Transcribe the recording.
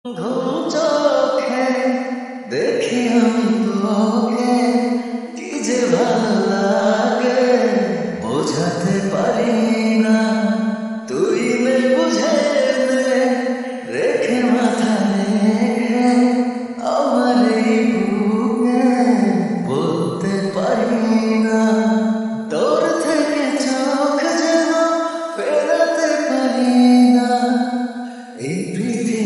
ঘুম চোখে দেখি আমি তোকে, কি যে ভালো লাগে বোঝাতে পারি না। তুই নে বুঝে নে, রেখে মাথা রেখে আমার এই বুকে বলতে পারি না। তোর থেকে চোখ যেন ফেরাতে পারি না। এই পৃথিবী